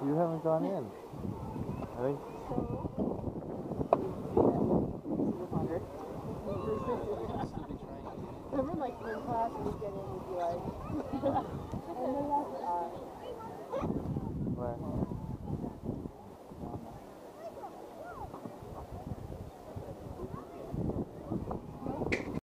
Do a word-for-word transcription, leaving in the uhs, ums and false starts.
You haven't gone in. I think. Remember, like, in class, we get in, we'd be like, and the left eye. Where?